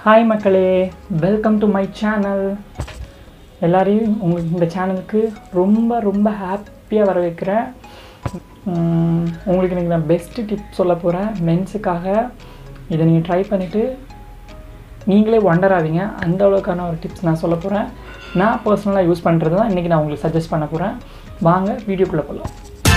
Hi makkale, welcome to my channel. எல்லாரையும் இந்த சேனலுக்கு ரொம்ப ஹாப்பியாக வரவேற்கிறேன். உங்களுக்கு இன்றைக்கி நான் பெஸ்ட்டு டிப் சொல்ல போகிறேன் மென்ஸுக்காக. இதை நீங்கள் ட்ரை பண்ணிவிட்டு நீங்களே ஒண்டர் ஆவீங்க. அந்த அளவுக்கான ஒரு டிப்ஸ் நான் சொல்ல போகிறேன். நான் பர்சனலாக யூஸ் பண்ணுறது தான் இன்றைக்கி நான் உங்களுக்கு சஜஸ்ட் பண்ண போகிறேன். வாங்க வீடியோக்குள்ளே போகலாம்.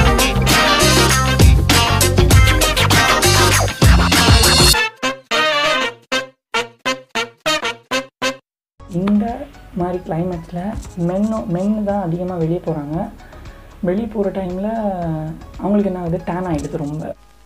இந்த மாதிரி கிளைமேட்ஸில் மென்னு தான் அதிகமாக வெளியே போகிறாங்க. வெளியே போகிற டைமில் அவங்களுக்கு என்ன ஆகுது, டேன் ஆகிடுது ரொம்ப.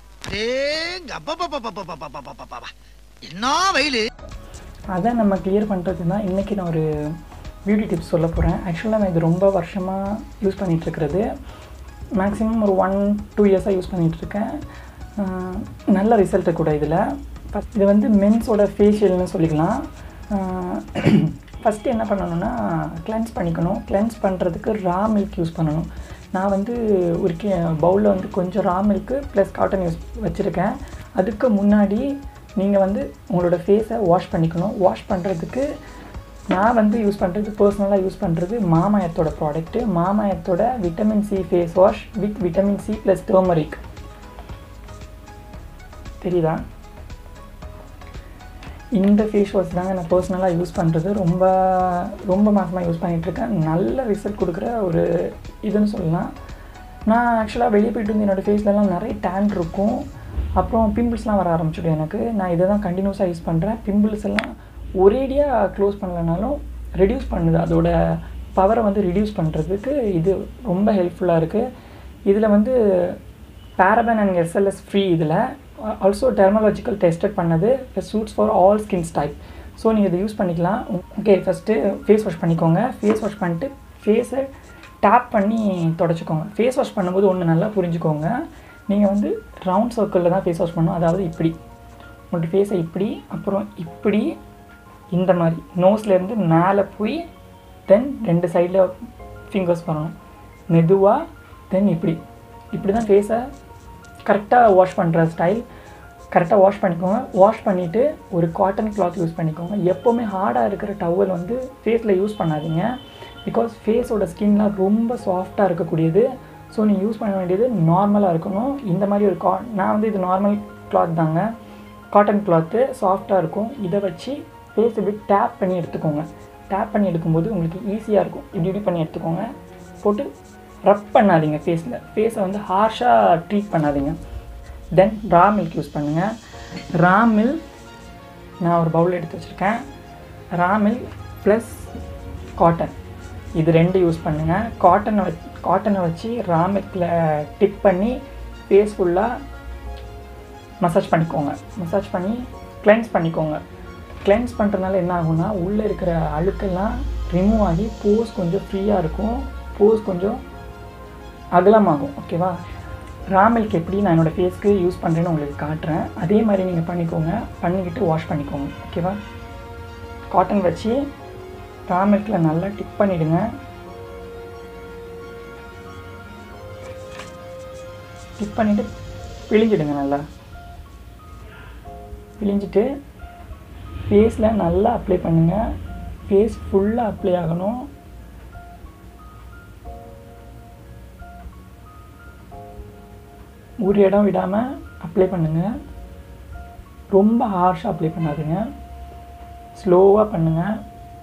அதை நம்ம கிளியர் பண்ணுறது தான் இன்றைக்கி நான் ஒரு பியூட்டி டிப்ஸ் சொல்ல போகிறேன். ஆக்சுவலாக நான் இது ரொம்ப வருஷமாக யூஸ் பண்ணிகிட்ருக்கிறது. மேக்ஸிமம் ஒரு 1-2 இயர்ஸாக யூஸ் பண்ணிகிட்ருக்கேன். நல்ல ரிசல்ட்டு கூட இதில். இது வந்து மென்ஸோட ஃபேஷியல்னு சொல்லிக்கலாம். ஃபஸ்ட்டு என்ன பண்ணணுன்னா கிளென்ஸ் பண்ணிக்கணும். கிளென்ஸ் பண்ணுறதுக்கு ரா மில்க் யூஸ் பண்ணணும். நான் வந்து ஒரு பவுலில் வந்து கொஞ்சம் raw milk plus cotton use வச்சுருக்கேன். அதுக்கு முன்னாடி நீங்கள் வந்து உங்களோட ஃபேஸை வாஷ் பண்ணிக்கணும். வாஷ் பண்ணுறதுக்கு நான் வந்து யூஸ் பண்ணுறது, பர்சனலாக யூஸ் பண்ணுறது மாமாயத்தோட ப்ராடக்ட்டு. மாமாயத்தோட vitamin C face wash with vitamin C plus turmeric. தெரியுதா? இந்த ஃபேஸ் வாஷ் தாங்க நான் பர்சனலாக யூஸ் பண்ணுறது. ரொம்ப மாதமாக யூஸ் பண்ணிகிட்ருக்கேன். நல்ல ரிசல்ட் கொடுக்குற ஒரு இதுன்னு சொல்லலாம். நான் ஆக்சுவலாக வெளியே போய்ட்டு வந்து என்னோடய ஃபேஸ்லலாம் நிறைய டேன் இருக்கும். அப்புறம் பிம்பிள்ஸ்லாம் வர ஆரம்பிச்சிடும் எனக்கு. நான் இதை தான் கண்டினியூஸாக யூஸ் பண்ணுறேன். பிம்பிள்ஸ் எல்லாம் ஒரேடியாக க்ளோஸ் பண்ணலைனாலும் ரெடியூஸ் பண்ணுது. அதோட பவரை வந்து ரெடியூஸ் பண்ணுறதுக்கு இது ரொம்ப ஹெல்ப்ஃபுல்லாக இருக்குது. இதில் வந்து பேரபன் அண்ட் SLS ஃப்ரீ. இதில் ஆல்சோ டெர்மாலஜிக்கல் டெஸ்டட் பண்ணது. Suits for all skins type. So நீங்கள் இதை யூஸ் பண்ணிக்கலாம். ஓகே, ஃபஸ்ட்டு ஃபேஸ் வாஷ் பண்ணிக்கோங்க. ஃபேஸ் வாஷ் பண்ணிட்டு ஃபேஸை டேப் பண்ணி தொடச்சிக்கோங்க. ஃபேஸ் வாஷ் பண்ணும்போது ஒன்று நல்லா புரிஞ்சுக்கோங்க. நீங்கள் வந்து ரவுண்ட் சர்க்கிளில் தான் ஃபேஸ் வாஷ் பண்ணணும். அதாவது இப்படி உங்களோட ஃபேஸை இப்படி, அப்புறம் இப்படி, இந்த மாதிரி நோஸ்லேருந்து மேலே போய் தென் 2 சைடில் ஃபிங்கர்ஸ் பண்ணணும் மெதுவாக. தென் இப்படி தான் ஃபேஸை கரெக்டாக வாஷ் பண்ணுற ஸ்டைல். கரெக்டாக வாஷ் பண்ணிக்கோங்க. வாஷ் பண்ணிவிட்டு ஒரு காட்டன் கிளாத் யூஸ் பண்ணிக்கோங்க. எப்போவுமே ஹார்டாக இருக்கிற டவல் வந்து ஃபேஸில் யூஸ் பண்ணாதீங்க. பிகாஸ் ஃபேஸோட ஸ்கின்லாம் ரொம்ப சாஃப்டாக இருக்கக்கூடியது. ஸோ நீங்கள் யூஸ் பண்ண வேண்டியது நார்மலாக இருக்கணும். இந்த மாதிரி ஒரு நான் வந்து இது நார்மல் கிளாத் தாங்க, காட்டன் கிளாத்து, சாஃப்டாக இருக்கும். இதை வச்சு ஃபேஸ் இப்படி டேப் பண்ணி எடுத்துக்கோங்க. டேப் பண்ணி எடுக்கும்போது உங்களுக்கு ஈஸியாக இருக்கும். இப்படி பண்ணி எடுத்துக்கோங்க. போட்டு ரப் பண்ணாதீங்க ஃபேஸில். ஃபேஸை வந்து ஹார்ஷாக ட்ரீட் பண்ணாதீங்க. தென் ரா மில்க் யூஸ் பண்ணுங்கள். ரா மில்க் நான் ஒரு பவுல் எடுத்து வச்சுருக்கேன். ரா மில்க் ப்ளஸ் காட்டன், இது 2 யூஸ் பண்ணுங்கள். காட்டனை வச்சு ரா மில்கில் டிப் பண்ணி ஃபேஸ் ஃபுல்லாக மசாஜ் பண்ணிக்கோங்க. மசாஜ் பண்ணி கிளென்ஸ் பண்ணிக்கோங்க. கிளென்ஸ் பண்ணுறதுனால என்ன ஆகும்னா, உள்ளே இருக்கிற அழுக்கெல்லாம் ரிமூவ் ஆகி போஸ் கொஞ்சம் ஃப்ரீயாக இருக்கும். போஸ் கொஞ்சம் அகலமாகும். ஓகேவா? ரா மில்க் எப்படி நான் என்னோடய ஃபேஸ்க்கு யூஸ் பண்ணுறேன்னு உங்களுக்கு காட்டுறேன். அதே மாதிரி நீங்கள் பண்ணிக்கோங்க. பண்ணிக்கிட்டு வாஷ் பண்ணிக்கோங்க. ஓகேவா? காட்டன் வச்சு ரா மில்கில் நல்லா டிப் பண்ணிவிடுங்க. டிப் பண்ணிவிட்டு பிழிஞ்சிடுங்க. நல்லா பிழிஞ்சிட்டு ஃபேஸில் நல்லா அப்ளை பண்ணுங்கள். ஃபேஸ் ஃபுல்லாக அப்ளை ஆகணும். ஒரு இடம் விடாமல் அப்ளை பண்ணுங்கள். ரொம்ப ஹார்ஷாக அப்ளை பண்ணாதுங்க, ஸ்லோவாக பண்ணுங்கள்.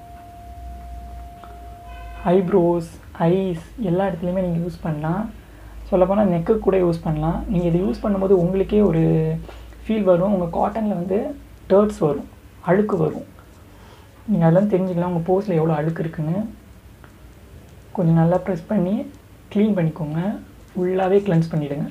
ஐப்ரோஸ், ஐஸ் எல்லா இடத்துலையுமே நீங்கள் யூஸ் பண்ணலாம். சொல்லப்போனால் நெக்கு கூட யூஸ் பண்ணலாம். நீங்கள் இதை யூஸ் பண்ணும்போது உங்களுக்கே ஒரு ஃபீல் வரும். உங்கள் காட்டனில் வந்து டர்ட்ஸ் வரும், அழுக்கு வரும். நீங்கள் அதெல்லாம் தெரிஞ்சுக்கலாம் உங்கள் போஸில் எவ்வளோ அழுக்கு இருக்குன்னு. கொஞ்சம் நல்லா ப்ரெஸ் பண்ணி க்ளீன் பண்ணிக்கோங்க. ஃபுல்லாகவே கிளென்ஸ் பண்ணிவிடுங்க.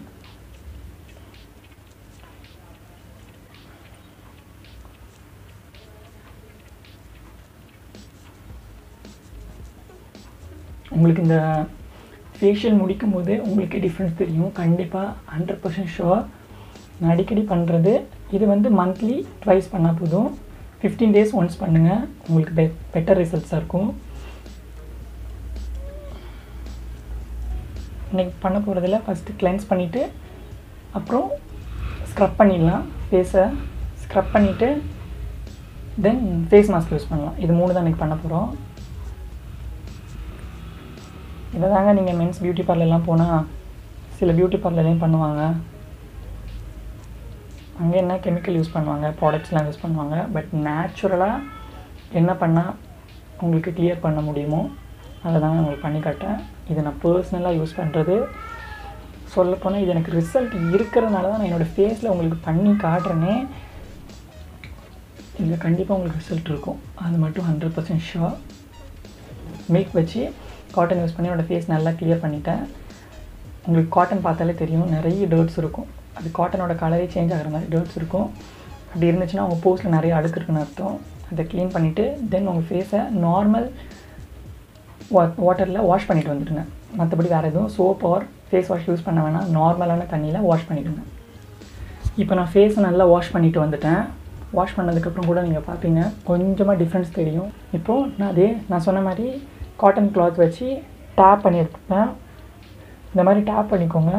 உங்களுக்கு இந்த ஃபேஷியல் முடிக்கும் போது உங்களுக்கே டிஃப்ரென்ஸ் தெரியும். கண்டிப்பாக 100% ஷுவர். நான் அடிக்கடி பண்ணுறது இது வந்து மந்த்லி ட்வைஸ் பண்ணால் போதும். 15 days ஒன்ஸ் பண்ணுங்கள். உங்களுக்கு பெட்டர் ரிசல்ட்ஸாக இருக்கும். இன்றைக்கி பண்ண போகிறதில்ல. ஃபஸ்ட்டு கிளென்ஸ் பண்ணிவிட்டு அப்புறம் ஸ்க்ரப் பண்ணிடலாம். ஃபேஸை ஸ்க்ரப் பண்ணிவிட்டு தென் ஃபேஸ் மாஸ்க் யூஸ் பண்ணலாம். இது 3 தான் இன்றைக்கி பண்ண போகிறோம். இதை தாங்க நீங்கள் மென்ஸ் பியூட்டி பார்லர்லாம் போனால் சில பியூட்டி பார்லர்லேயும் பண்ணுவாங்க. அங்கே என்ன கெமிக்கல் யூஸ் பண்ணுவாங்க, ப்ராடக்ட்ஸ்லாம் யூஸ் பண்ணுவாங்க. பட் நேச்சுரலாக என்ன பண்ணால் உங்களுக்கு கிளியர் பண்ண முடியுமோ அதை தாங்க உங்களுக்கு பண்ணி காட்டேன். இது நான் பர்சனலாக யூஸ் பண்ணுறது. சொல்லப்போனால் இது எனக்கு ரிசல்ட் இருக்கிறதுனால தான் நான் என்னோடய ஃபேஸில் உங்களுக்கு பண்ணி காட்டுறேனே. இதில் கண்டிப்பாக உங்களுக்கு ரிசல்ட் இருக்கும், அது மட்டும் 100% ஷுர். மில்க் வச்சு காட்டன் யூஸ் பண்ணி என்னோடய ஃபேஸ் நல்லா கிளியர் பண்ணிட்டேன். உங்களுக்கு காட்டன் பார்த்தாலே தெரியும், நிறைய டர்ட்ஸ் இருக்கும். அது காட்டனோட கலரே சேஞ்ச் ஆகிற மாதிரி டர்ட்ஸ் இருக்கும். அப்படி இருந்துச்சுன்னா உங்கள் போஸ்ட்டில் நிறைய அழுக்கு இருக்குன்னு அர்த்தம். அதை க்ளீன் பண்ணிவிட்டு தென் உங்கள் ஃபேஸை நார்மல் வாட்டரில் வாஷ் பண்ணிவிட்டு வந்துடுங்க. மற்றபடி வேறு எதுவும் soap or face wash use பண்ண வேணாம், நார்மலான தண்ணியில் வாஷ் பண்ணிவிடுங்க. இப்போ நான் ஃபேஸை நல்லா வாஷ் பண்ணிவிட்டு வந்துட்டேன். வாஷ் பண்ணதுக்கப்புறம் கூட நீங்கள் பார்ப்பீங்க கொஞ்சமாக டிஃப்ரென்ஸ் தெரியும். இப்போது நான் சொன்ன மாதிரி காட்டன் கிளாத் வச்சு டேப் பண்ணி எடுத்துப்பேன். இந்த மாதிரி டேப் பண்ணிக்கோங்க.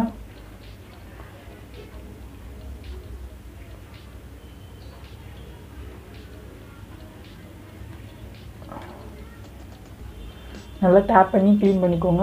நல்லா டேப் பண்ணி க்ளீன் பண்ணிக்கோங்க.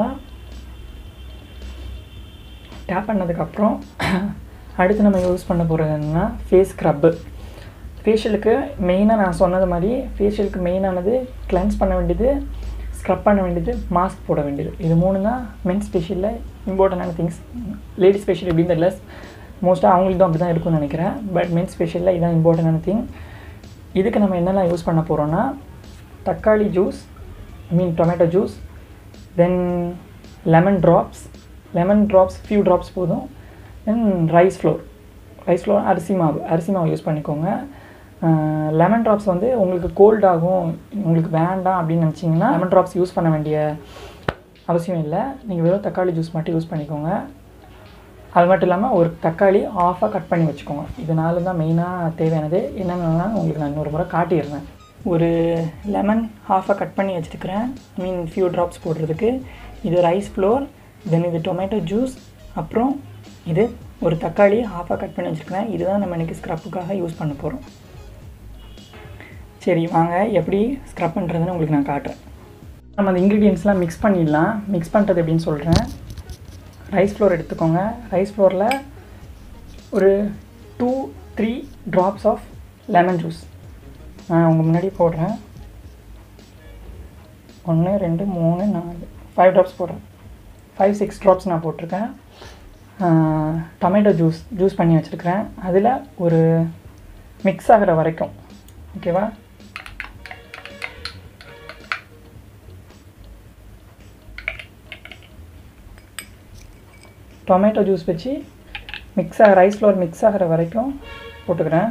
டேப் பண்ணதுக்கப்புறம் அடுத்து நம்ம யூஸ் பண்ண போகிறது என்னென்னா ஃபேஸ் ஸ்க்ரப்பு. ஃபேஷியலுக்கு மெயினாக நான் சொன்னது மாதிரி ஃபேஷியலுக்கு மெயினானது கிளென்ஸ் பண்ண வேண்டியது, ஸ்க்ரப் பண்ண வேண்டியது, மாஸ்க் போட வேண்டியது. இது 3 தான் மென்ஸ் ஃபேஷியலில் இம்பார்ட்டண்டான திங்ஸ். லேடிஸ் ஃபேஷியல் எப்படின்னு தெரியல, மோஸ்ட்டாக அவங்களுக்கு தான் அப்படி தான் இருக்கும்னு நினைக்கிறேன். பட் மென்ஸ் ஃபேஷியலில் இதுதான் இம்பார்ட்டண்டான திங். இதுக்கு நம்ம என்னென்ன யூஸ் பண்ண போகிறோன்னா தக்காளி juice, tomato juice, then lemon drops few drops போதும். தென் ரைஸ் ஃப்ளோர் அரிசி மாவு யூஸ் பண்ணிக்கோங்க. லெமன் ட்ராப்ஸ் வந்து உங்களுக்கு கோல்ட் ஆகும், உங்களுக்கு வேண்டாம் அப்படின்னு நினச்சிங்கன்னா லெமன் ட்ராப்ஸ் யூஸ் பண்ண வேண்டிய அவசியம் இல்லை. நீங்கள் வெறும் தக்காளி ஜூஸ் மட்டும் யூஸ் பண்ணிக்கோங்க. அது மட்டும் இல்லாமல் ஒரு தக்காளி ஆஃபாக கட் பண்ணி வச்சுக்கோங்க. இது 4 தான் மெயினாக தேவையானது. என்னென்னா உங்களுக்கு நான் இன்னொரு முறை காட்டிடுறேன். ஒரு லெமன் ஹாஃபாக கட் பண்ணி வச்சுருக்கிறேன், ஃபியூ ட்ராப்ஸ் போடுறதுக்கு. இது ரைஸ் ஃப்ளோர், தென் இது டொமேட்டோ ஜூஸ், அப்புறம் இது ஒரு தக்காளி ஹாஃபாக கட் பண்ணி வச்சுருக்கிறேன். இதுதான் நம்ம இன்றைக்கி ஸ்க்ரப்புக்காக யூஸ் பண்ண போகிறோம். சரி வாங்க எப்படி ஸ்க்ரப் பண்ணுறதுன்னு உங்களுக்கு நான் காட்டுறேன். நம்ம அந்த இன்க்ரீடியன்ட்ஸ்லாம் மிக்ஸ் பண்ணிடலாம். மிக்ஸ் பண்ணுறது எப்படின்னு சொல்கிறேன். ரைஸ் ஃப்ளோர் எடுத்துக்கோங்க. ரைஸ் ஃப்ளோரில் ஒரு 2-3 ட்ராப்ஸ் ஆஃப் லெமன் ஜூஸ் நான் உங்கள் முன்னாடி போடுறேன். 1 2 3 4 5 ட்ராப்ஸ் போடுறேன். 5-6 ட்ராப்ஸ் நான் போட்டிருக்கேன். டொமேட்டோ ஜூஸ் பண்ணி வச்சுருக்கிறேன். அதில் ஒரு மிக்ஸ் ஆகிற வரைக்கும், ஓகேவா? டொமேட்டோ ஜூஸ் வச்சு ரைஸ் ஃப்ளோர் மிக்ஸ் ஆகிற வரைக்கும் போட்டுக்கிறேன்.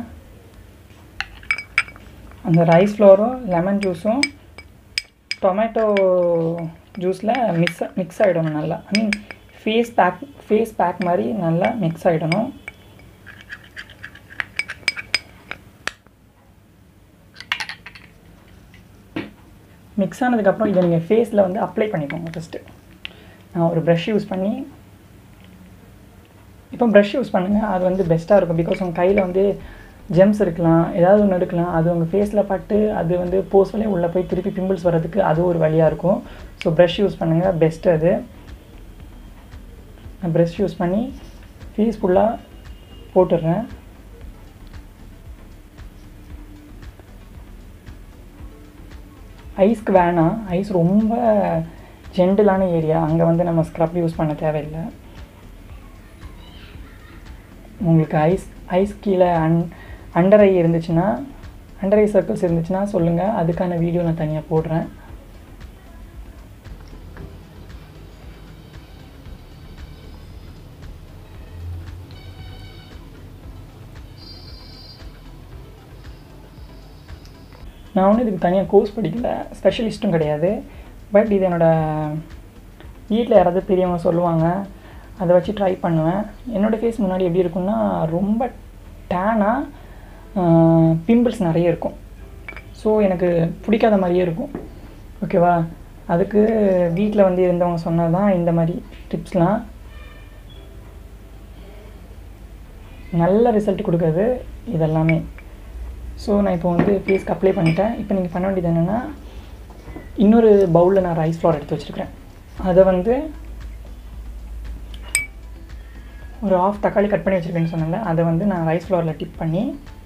அந்த ரைஸ் ஃப்ளோரும் லெமன் ஜூஸும் டொமேட்டோ ஜூஸில் மிக்ஸ் ஆகிடணும் நல்லா. ஃபேஸ் பேக் மாதிரி நல்லா மிக்ஸ் ஆகிடணும். மிக்ஸ் ஆனதுக்கப்புறம் இதை நீங்கள் ஃபேஸில் வந்து அப்ளை பண்ணிக்கோங்க. ஃபஸ்ட்டு நான் ஒரு ப்ரஷ் யூஸ் பண்ணி யூஸ் பண்ணுங்கள். அது வந்து பெஸ்ட்டாக இருக்கும். பிகாஸ் உங்கள் கையில் வந்து ஜெம்ஸ் இருக்கலாம், ஏதாவது ஒன்று இருக்கலாம். அது உங்கள் ஃபேஸில் பட்டு அது வந்து போஸ்ட்லேயே உள்ளே போய் திருப்பி பிம்பிள்ஸ் வர்றதுக்கு அது ஒரு வழியாக இருக்கும். ஸோ ப்ரஷ் யூஸ் பண்ணுங்கள், பெஸ்ட்டு அது. நான் ப்ரஷ் யூஸ் பண்ணி ஃபேஸ் ஃபுல்லாக போட்டுடுறேன். ஐஸ்க்கு வேணாம், ஐஸ் ரொம்ப ஜென்டிலான ஏரியா, அங்கே வந்து நம்ம ஸ்க்ரப் யூஸ் பண்ண தேவையில்லை. உங்களுக்கு ஐஸ் கீழே அண்டர் ஐ இருந்துச்சுன்னா, அண்டர் ஐ சர்க்கிள்ஸ் இருந்துச்சுன்னா சொல்லுங்கள், அதுக்கான வீடியோ நான் தனியாக போடுறேன். நான் ஒன்றும் இதுக்கு தனியாக கோர்ஸ் படிக்கல, ஸ்பெஷலிஸ்ட்டும் கிடையாது. பட் இது என்னோடய வீட்டில் யாராவது பெரியவங்க சொல்லுவாங்க, அதை வச்சு ட்ரை பண்ணுவேன். என்னோடய ஃபேஸ் முன்னாடி எப்படி இருக்குன்னா ரொம்ப டேனாக பிம்பிள்ஸ் நிறைய இருக்கும். ஸோ எனக்கு பிடிக்காத மாதிரியே இருக்கும், ஓகேவா? அதுக்கு வீட்டில் வந்து இருந்தவங்க சொன்னால் தான் இந்த மாதிரி டிப்ஸ்லாம் நல்ல ரிசல்ட் கொடுக்குறது இதெல்லாமே. ஸோ நான் இப்போ வந்து ஃபேஸ்க்கு அப்ளை பண்ணிட்டேன். இப்போ நீங்கள் பண்ண வேண்டியது என்னென்னா, இன்னொரு பவுலில் நான் ரைஸ் ஃப்ளோர் எடுத்து வச்சுருக்கிறேன். அதை வந்து ஒரு ஆஃப் தக்காளி கட் பண்ணி வச்சுருக்கேன்னு சொன்னேன்ல, அதை வந்து நான் ரைஸ் ஃப்ளோரில் டிப் பண்ணி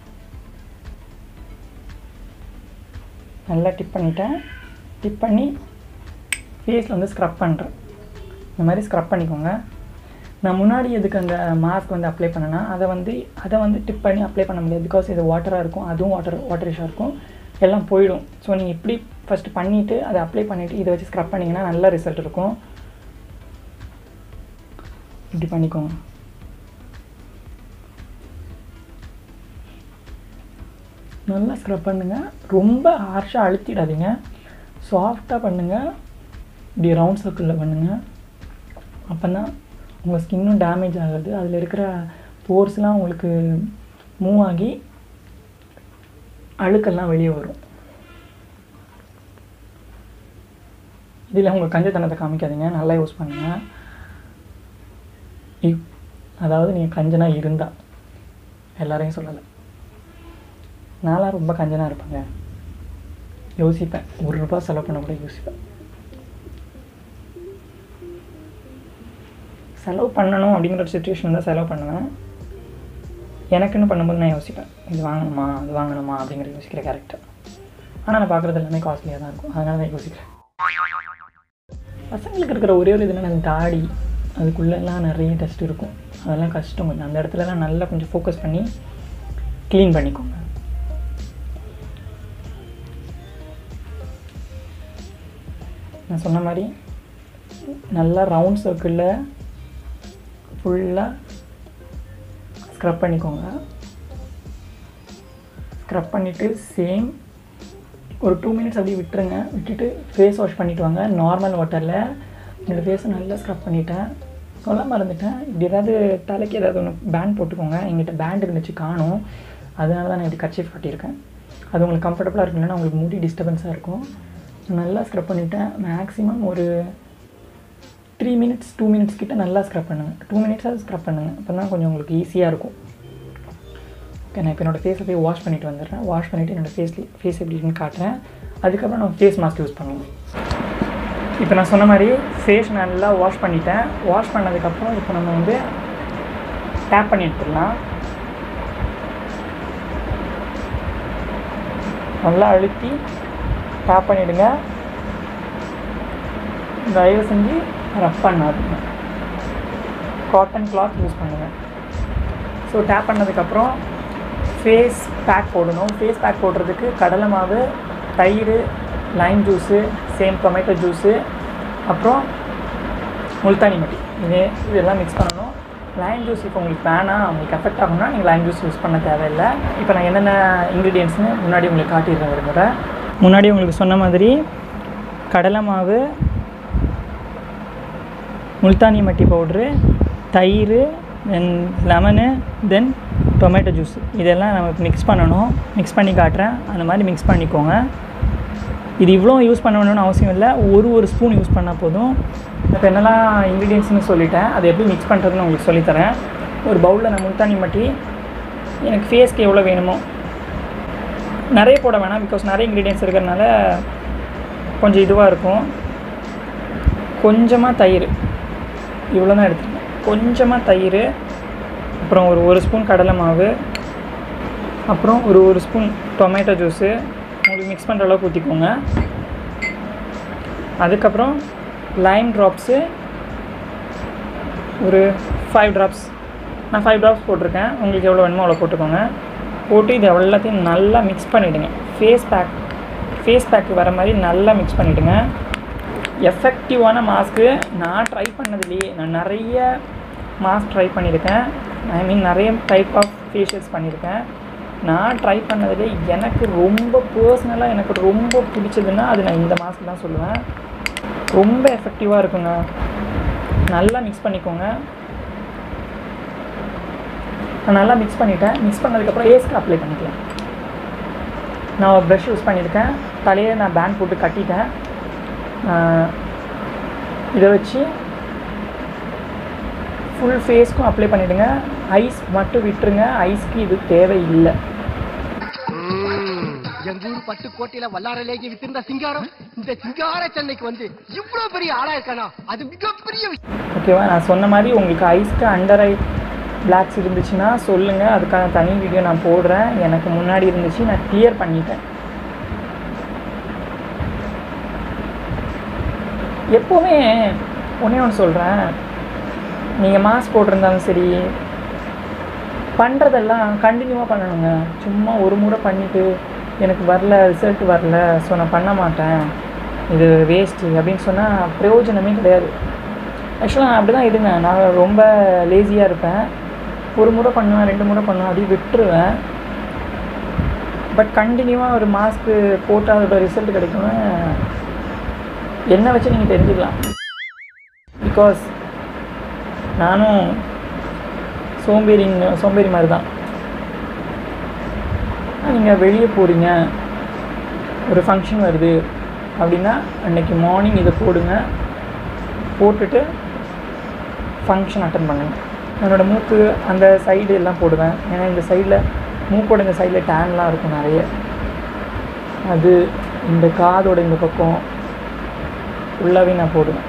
நல்லா டிப் பண்ணிட்டேன். டிப் பண்ணி ஃபேஸில் வந்து ஸ்க்ரப் பண்ணுறேன். இந்த மாதிரி ஸ்க்ரப் பண்ணிக்கோங்க. நான் முன்னாடி எதுக்கு அந்த மாஸ்க் வந்து அப்ளை பண்ணேன்னா, அதை வந்து டிப் பண்ணி அப்ளை பண்ண முடியாது. பிகாஸ் இது வாட்டராக இருக்கும், அதுவும் வாட்டரிஷாக இருக்கும், எல்லாம் போயிடும். ஸோ நீங்கள் இப்படி ஃபஸ்ட்டு பண்ணிவிட்டு அதை அப்ளை பண்ணிவிட்டு இதை வச்சு ஸ்க்ரப் பண்ணிங்கன்னா நல்ல ரிசல்ட் இருக்கும். இப்படி பண்ணிக்கோங்க. நல்லா ஸ்க்ரப் பண்ணுங்கள். ரொம்ப ஹார்ஷாக அழுத்திடாதீங்க, சாஃப்டாக பண்ணுங்கள். இப்படி ரவுண்ட் சர்க்கிளில் பண்ணுங்கள். அப்போ தான் உங்கள் ஸ்கின்னும் டேமேஜ் ஆகாது. அதில் இருக்கிற போர்ஸ்லாம் உங்களுக்கு மூவ் ஆகி அழுக்கெல்லாம் வெளியே வரும். இதில் உங்கள் கஞ்சத்தனத்தை காமிக்காதீங்க, நல்லா யூஸ் பண்ணுங்கள். அதாவது நீங்கள் கஞ்சனாக இருந்தால், எல்லாரையும் சொல்லலை. நான்லாம் ரொம்ப கஞ்சனாக இருப்பேங்க. யோசிப்பேன், ₹1 செலவு பண்ண கூட யோசிப்பேன். செலவு பண்ணணும் அப்படிங்கிற ஒரு சுச்சுவேஷன் தான் செலவு பண்ணுவேன். எனக்குன்னு பண்ணும்போது நான் யோசிப்பேன், இது வாங்கணுமா அது வாங்கணுமா அப்படிங்கிற யோசிக்கிற கேரக்டர். ஆனால் நான் பார்க்குறது எல்லாமே காஸ்ட்லியாக தான் இருக்கும், அதனால தான் யோசிக்கிறேன். பசங்களுக்கு இருக்கிற ஒரே ஒரு இதுனா அந்த தாடி, அதுக்குள்ளெல்லாம் நிறைய டஸ்ட் இருக்கும், அதெல்லாம் கஷ்டம். கொஞ்சம் அந்த இடத்துலலாம் நல்லா கொஞ்சம் ஃபோக்கஸ் பண்ணி க்ளீன் பண்ணிக்கோங்க. நான் சொன்ன மாதிரி நல்லா ரவுண்ட் சர்க்கிளில் ஃபுல்லாக ஸ்க்ரப் பண்ணிக்கோங்க. ஸ்க்ரப் பண்ணிவிட்டு சேம் ஒரு 2 மினிட்ஸ் அப்படியே விட்டுருங்க. விட்டுட்டு ஃபேஸ் வாஷ் பண்ணிவிட்டு வாங்க நார்மல் வாட்டரில். என்னோடய ஃபேஸை நல்லா ஸ்க்ரப் பண்ணிவிட்டேன். சொல்ல மறந்துட்டேன், இப்படி ஏதாவது தலைக்கு ஏதாவது ஒன்று பேண்ட் போட்டுக்கோங்க. எங்கிட்ட பேண்ட் இருந்துச்சு, காணும். அதனால தான் நான் இப்படி கர்ச்சீஃப் காட்டியிருக்கேன். அது உங்களுக்கு கம்ஃபர்டபுளாக இருக்குன்னா உங்களுக்கு முடி டிஸ்டர்பன்ஸாக இருக்கும். நல்லா ஸ்க்ரப் பண்ணிவிட்டேன். மேக்ஸிமம் ஒரு 3 மினிட்ஸ் 2 மினிட்ஸ் கிட்ட நல்லா ஸ்க்ரப் பண்ணுங்கள். 2 மினிட்ஸாக ஸ்க்ரப் பண்ணுங்கள், அப்போ தான் கொஞ்சம் உங்களுக்கு ஈஸியாக இருக்கும். ஓகே, நான் இப்போ என்னோடய ஃபேஸை போய் வாஷ் பண்ணிவிட்டு வந்துடுறேன். வாஷ் பண்ணிவிட்டு என்னோடய ஃபேஸ் எப்படி இருக்குன்னு காட்டுறேன். அதுக்கப்புறம் நம்ம ஃபேஸ் மாஸ்க் யூஸ் பண்ணுவோம். இப்போ நான் சொன்ன மாதிரி ஃபேஸ் நல்லா வாஷ் பண்ணிட்டேன். வாஷ் பண்ணதுக்கப்புறம் இப்போ நம்ம வந்து டேப் பண்ணி எடுத்துடலாம். நல்லா அழுத்தி டேப் பண்ணிவிடுங்க. தயவு செஞ்சு ரப் பண்ணாதீங்க, காட்டன் கிளாத் யூஸ் பண்ணுங்கள். ஸோ டேப் பண்ணதுக்கப்புறம் ஃபேஸ் பேக் போடணும். ஃபேஸ் பேக் போடுறதுக்கு கடலை மாவு, தயிர், lime juice, same tomato juice, அப்புறம் முல்தானி மட்டி, இதெல்லாம் மிக்ஸ் பண்ணணும். லைம் ஜூஸ் இப்போ உங்களுக்கு வேணாம், உங்களுக்கு எஃபெக்ட் ஆகும்னா நீங்கள் லைம் ஜூஸ் யூஸ் பண்ண தேவையில்லை. இப்போ நான் என்னென்ன இன்க்ரீடியன்ட்ஸ்னு முன்னாடி உங்களுக்கு காட்டிடுறேன். ஒரு முறை முன்னாடி உங்களுக்கு சொன்ன மாதிரி கடலை மாவு, முல்தானி மட்டி பவுட்ரு, தயிர், then lemon, then tomato juice, இதெல்லாம் நம்ம மிக்ஸ் பண்ணணும். மிக்ஸ் பண்ணி காட்டுறேன், அந்த மாதிரி மிக்ஸ் பண்ணிக்கோங்க. இது இவ்வளோ யூஸ் பண்ணணும்னு அவசியம் இல்லை, ஒரு ஸ்பூன் யூஸ் பண்ணால் போதும். இப்போ என்னெல்லாம் இன்க்ரீடியன்ட்ஸ்னு சொல்லிட்டேன், அதை எப்படி மிக்ஸ் பண்ணுறதுன்னு உங்களுக்கு சொல்லித்தரேன். ஒரு பவுலில் நான் முல்தானி மட்டி எனக்கு ஃபேஸ்க்கு எவ்வளோ வேணுமோ, நிறைய போட வேணாம், பிகாஸ் நிறைய இன்க்ரீடியன்ட்ஸ் இருக்கிறதுனால கொஞ்சம் இதுவாக இருக்கும். கொஞ்சமாக தயிர், இவ்வளோ தான் எடுத்துக்கணும். கொஞ்சமாக தயிர், அப்புறம் ஒரு ஸ்பூன் கடலை மாவு, அப்புறம் ஒரு ஸ்பூன் டொமேட்டோ ஜூஸு உங்களுக்கு மிக்ஸ் பண்ணுற அளவுக்கு ஊற்றிக்கோங்க. அதுக்கப்புறம் லைம் ட்ராப்ஸு ஒரு 5 ட்ராப்ஸ், நான் 5 ட்ராப்ஸ் போட்டிருக்கேன். உங்களுக்கு எவ்வளோ வேணுமோ அவ்வளோ போட்டுக்கோங்க. போட்டு இது எல்லாத்தையும் நல்லா மிக்ஸ் பண்ணிவிடுங்க. ஃபேஸ் பேக்கு வர மாதிரி நல்லா மிக்ஸ் பண்ணிவிடுங்க. எஃபெக்டிவான மாஸ்க்கு நான் ட்ரை பண்ணதுலேயே, நான் நிறைய மாஸ்க் ட்ரை பண்ணியிருக்கேன். ஐ மீன் நிறைய டைப் ஆஃப் ஃபேஷியல்ஸ் பண்ணியிருக்கேன். நான் ட்ரை பண்ணதுலே எனக்கு ரொம்ப பர்சனலாக எனக்கு ரொம்ப பிடிச்சதுன்னா அது நான் இந்த மாஸ்க் தான் சொல்லுவேன். ரொம்ப எஃபெக்டிவாக இருக்குங்க. நல்லா மிக்ஸ் பண்ணிக்கோங்க. நான் நல்லா மிக்ஸ் பண்ணிட்டேன். மிக்ஸ் பண்ணதுக்கப்புறம் ஃபேஸ்க்கு அப்ளை பண்ணிக்கலாம். நான் ஒரு ப்ரஷ் யூஸ் பண்ணியிருக்கேன். தலையை நான் பேண்ட் போட்டு கட்டிட்டேன். இதை வச்சு ஃபுல் ஃபேஸ்க்கும் அப்ளை பண்ணிவிடுங்க. ஐஸ் மட்டும் விட்டுருங்க, ஐஸ்க்கு இது தேவையில்லை. எங்கூர் பட்டுக்கோட்டையில வல்லாரலேகி வித்திருந்த சிங்காரம் இந்த சிங்கார சென்னைக்கு வந்து இவ்வளவு பெரிய ஆளா இருக்கானா அது மிகப்பெரிய விஷயம். ஓகேவா, நான் சொன்ன மாதிரி உங்களுக்கு ஐஸ்க்கு அண்டர் ஐ பிளாக்ஸ் இருந்துச்சுன்னா சொல்லுங்கள், அதுக்கான தனி வீடியோ நான் போடுறேன். எனக்கு முன்னாடி இருந்துச்சு, நான் கிளியர் பண்ணிட்டேன். எப்போவுமே ஒன்றே ஒன்று சொல்கிறேன், நீங்கள் மாஸ்க் போட்டிருந்தாலும் சரி, பண்ணுறதெல்லாம் கண்டினியூவாக பண்ணணுங்க. சும்மா ஒரு முறை பண்ணிவிட்டு எனக்கு வரல, ரிசல்ட் வரல, ஸோ நான் பண்ண மாட்டேன், இது வேஸ்ட்டு அப்படின்னு சொன்னால் பிரயோஜனமே கிடையாது. ஆக்சுவலாக நான் அப்படி தான் இருங்க, நான் ரொம்ப லேசியாக இருப்பேன். ஒரு முறை பண்ணுவேன், 2 முறை பண்ணுவேன், அப்படியே விட்டுருவேன். பட் கண்டினியூவாக ஒரு மாஸ்க்கு போட்டால் அதோட ரிசல்ட் கிடைக்கும்னு என்னை வச்சு நீங்கள் தெரிஞ்சுக்கலாம். பிகாஸ் நானும் சோம்பேறி மாதிரி தான். நீங்கள் வெளியே போகிறீங்க, ஒரு ஃபங்க்ஷன் வருது அப்படின்னா அன்றைக்கி மார்னிங் இதை போடுங்க, போட்டுட்டு ஃபங்க்ஷன் அட்டன் பண்ணுங்க. என்னோடய மூக்கு அந்த சைடு எல்லாம் போடுவேன், ஏன்னா இந்த சைடில் மூக்கோட இந்த சைடில் டேன்லாம் இருக்கும் நிறைய. அது இந்த காதோட இந்த பக்கம் ஃபுல்லாகவே நான் போடுவேன்.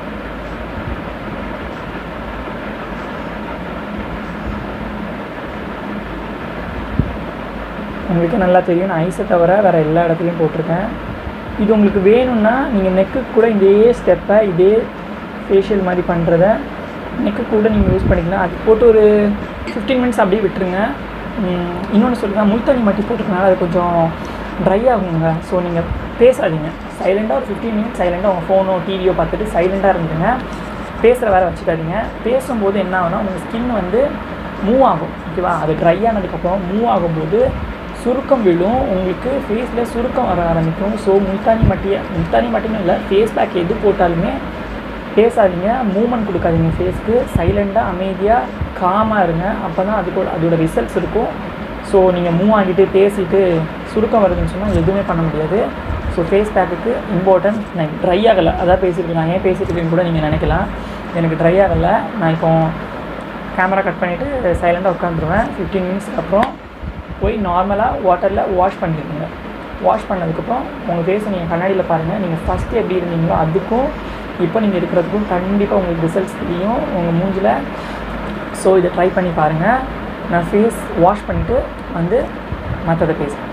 உங்களுக்கு நல்லா தெரியும், நான் ஐஸை தவிர வேறு எல்லா இடத்துலையும் போட்டிருக்கேன். இது உங்களுக்கு வேணும்னா நீங்கள் நெக்கு கூட இதே ஸ்டெப்பை, இதே ஃபேஷியல் மாதிரி பண்ணுறத நெக்கு கூட நீங்கள் யூஸ் பண்ணிக்கலாம். அது போட்டு ஒரு 15 மினிட்ஸ் அப்படியே விட்டுருங்க. இன்னொன்று சொல்லுங்கள், முல்தானி மட்டி போட்டுருக்கனால அது கொஞ்சம் ட்ரை ஆகுங்க. ஸோ நீங்கள் பேசாதீங்க, சைலண்டாக ஒரு 15 மினிட்ஸ் சைலண்டாக உங்கள் ஃபோனோ டிவியோ பார்த்துட்டு சைலண்டாக இருந்துங்க. பேசுகிற வேறு வச்சுக்காதீங்க. பேசும்போது என்ன ஆகுனா உங்கள் ஸ்கின் வந்து மூவ் ஆகும். ஓகேவா, அது ட்ரை ஆனதுக்கப்புறம் மூவ் ஆகும்போது சுருக்கம் விழும், உங்களுக்கு ஃபேஸில் சுருக்கம் வர ஆரம்பிக்கும். ஸோ முல்தானி மட்டின்னு இல்லை, ஃபேஸ் பேக் எது போட்டாலுமே பேசாதீங்க, மூமெண்ட் கொடுக்காதீங்க ஃபேஸ்க்கு. சைலண்டாக அமைதியாக காமாக இருங்க, அப்போ தான் அதோட ரிசல்ட்ஸ் இருக்கும். ஸோ நீங்கள் மூவ் ஆகிட்டு பேசிட்டு சுருக்கம் வருதுன்னு சொன்னால் எதுவுமே பண்ண முடியாது. ஸோ ஃபேஸ் பேக்குக்கு இம்பார்ட்டன்ட். நான் ட்ரை ஆகலை, அதான் பேசிட்டு நான் ஏன் பேசிட்டு இருக்கேன்னு கூட நீங்கள் நினைக்கலாம். எனக்கு ட்ரை ஆகலை. நான் இப்போ கேமரா கட் பண்ணிவிட்டு சைலண்டாக உட்காந்துருவேன். 15 மினிட்ஸ்க்கு அப்புறம் போய் நார்மலாக வாட்டரில் வாஷ் பண்ணிடுங்க. வாஷ் பண்ணதுக்கப்புறம் உங்கள் ஃபேஸை நீங்கள் கண்ணாடியில் பாருங்கள். நீங்கள் ஃபஸ்ட்டு எப்படி இருந்தீங்களோ அதுக்கும் இப்போ நீங்கள் இருக்கிறதுக்கும் கண்டிப்பாக உங்களுக்கு ரிசல்ட்ஸ் தெரியும் உங்கள் மூஞ்சில். ஸோ இதை ட்ரை பண்ணி பாருங்கள். நான் ஃபேஸ் வாஷ் பண்ணிவிட்டு வந்து மற்றதை பேசுகிறேன்.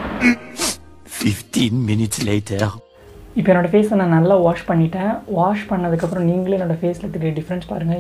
15 minutes later. இப்போ என்னோடய ஃபேஸை நான் நல்லா வாஷ் பண்ணிட்டேன். வாஷ் பண்ணதுக்கப்புறம் நீங்களே என்னோடய ஃபேஸில் தெரிய டிஃப்ரென்ஸ் பாருங்கள்.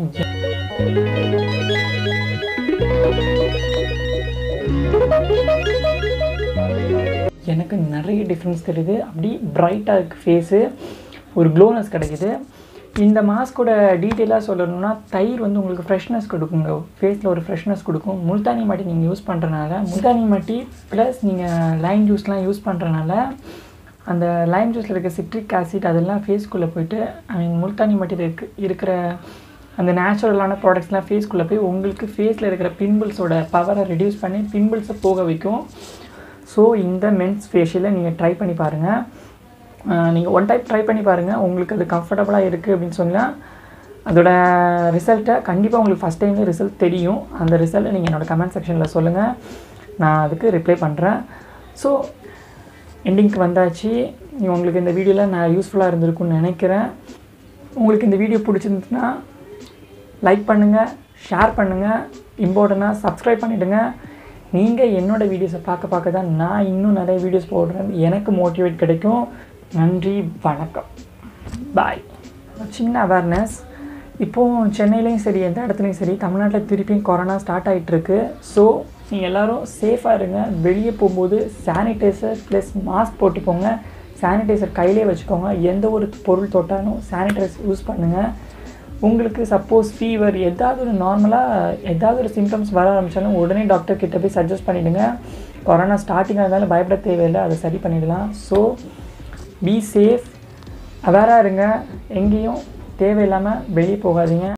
எனக்கு நிறைய டிஃப்ரென்ஸ் தெரியுது. அப்படி பிரைட்டாக இருக்குது ஃபேஸு, ஒரு க்ளோனஸ் கிடைக்குது. இந்த மாஸ்கோட டீட்டெயிலாக சொல்லணும்னா தயிர் வந்து உங்களுக்கு ஃப்ரெஷ்னஸ் கொடுக்குங்க, ஃபேஸில் ஒரு ஃப்ரெஷ்னஸ் கொடுக்கும். முல்தானி மட்டி நீங்கள் யூஸ் பண்ணுறனால, முல்தானி மட்டி ப்ளஸ் நீங்கள் லைம் ஜூஸ்லாம் யூஸ் பண்ணுறனால அந்த லைம் ஜூஸில் இருக்க சிட்ரிக் ஆசிட் அதெல்லாம் ஃபேஸ்க்குள்ளே போயிட்டு, முல்தானி மட்டியில் இருக்கிற அந்த நேச்சுரலான ப்ராடக்ட்ஸ்லாம் ஃபேஸ்க்குள்ளே போய் உங்களுக்கு ஃபேஸில் இருக்கிற பிம்பிள்ஸோட பவரை ரெடியூஸ் பண்ணி பிம்பிள்ஸை போக வைக்கும். ஸோ இந்த மென்ஸ் ஃபேஷியலை நீங்கள் ட்ரை பண்ணி பாருங்கள். நீங்கள் ஒன் டைப் ட்ரை பண்ணி பாருங்கள், உங்களுக்கு அது கம்ஃபர்டபுளாக இருக்குது அப்படின்னு சொன்னால் அதோட ரிசல்ட்டை கண்டிப்பாக உங்களுக்கு ஃபஸ்ட் டைம்லேயே ரிசல்ட் தெரியும். அந்த ரிசல்ட்டை நீங்கள் என்னோடய கமெண்ட் செக்ஷனில் சொல்லுங்கள், நான் அதுக்கு ரிப்ளை பண்ணுறேன். ஸோ எண்டிங்க்கு வந்தாச்சு. உங்களுக்கு இந்த வீடியோவில் நான் யூஸ்ஃபுல்லாக இருந்திருக்குன்னு நினைக்கிறேன். உங்களுக்கு இந்த வீடியோ பிடிச்சிருந்துச்சுன்னா லைக் பண்ணுங்கள், ஷேர் பண்ணுங்கள், இம்பார்ட்டண்ட்டாக சப்ஸ்கிரைப் பண்ணிவிடுங்க. நீங்கள் என்னோடய வீடியோஸை பார்க்க தான் நான் இன்னும் நிறைய வீடியோஸ் போடுறேன், எனக்கு மோட்டிவேட் கிடைக்கும். நன்றி, வணக்கம், பாய். சின்ன அவேர்னஸ், இப்போது சென்னையிலையும் சரி எந்த இடத்துலையும் சரி தமிழ்நாட்டில் திருப்பியும் கொரோனா ஸ்டார்ட் ஆகிட்டுருக்கு. ஸோ நீங்கள் எல்லோரும் சேஃபாக இருங்க. வெளியே போகும்போது சானிடைசர் ப்ளஸ் மாஸ்க் போட்டுக்கோங்க. சானிடைசர் கையிலே வச்சுக்கோங்க. எந்த ஒரு பொருள் தொட்டாலும் சானிடைசர் யூஸ் பண்ணுங்கள். உங்களுக்கு சப்போஸ் ஃபீவர் ஏதாவது ஒரு நார்மலாக ஏதாவது ஒரு சிம்டம்ஸ் வர ஆரம்பித்தாலும் உடனே டாக்டர் கிட்ட போய் சஜஸ்ட் பண்ணிவிடுங்க. கொரோனா ஸ்டார்டிங்காக இருந்தாலும் பயப்பட தேவையில்லை, அதை சரி பண்ணிடலாம். ஸோ பி சேஃப், அவேராக இருங்க, எங்கேயும் தேவையில்லாமல் வெளியே போகாதீங்க.